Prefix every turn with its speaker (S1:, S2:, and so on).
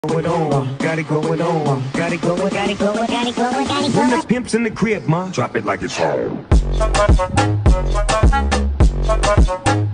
S1: going on, got it going on, got it going, got it going, got it going, got it going. When the pimp's in the crib, ma, drop it like it's home.